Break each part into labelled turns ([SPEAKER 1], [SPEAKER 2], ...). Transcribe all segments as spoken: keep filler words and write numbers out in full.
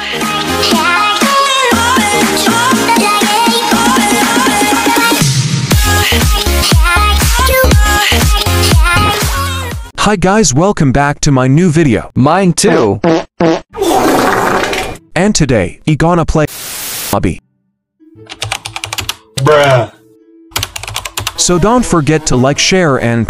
[SPEAKER 1] Hi guys, welcome back to my new video.
[SPEAKER 2] Mine too.
[SPEAKER 1] And today, we gonna play Obby.
[SPEAKER 3] Bruh.
[SPEAKER 1] So don't forget to like, share, and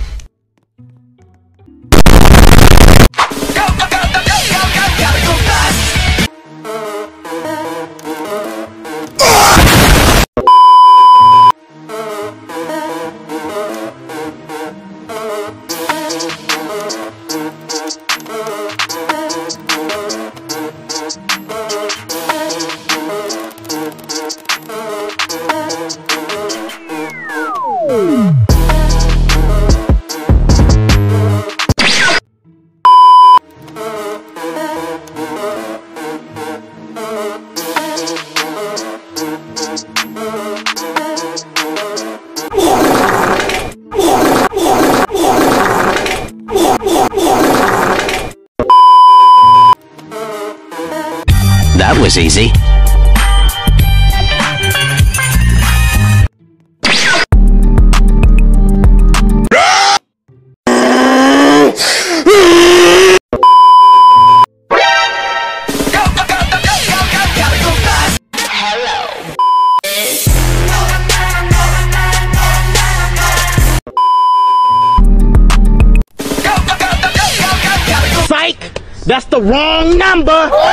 [SPEAKER 4] That was easy.
[SPEAKER 5] Psych! That's the wrong number!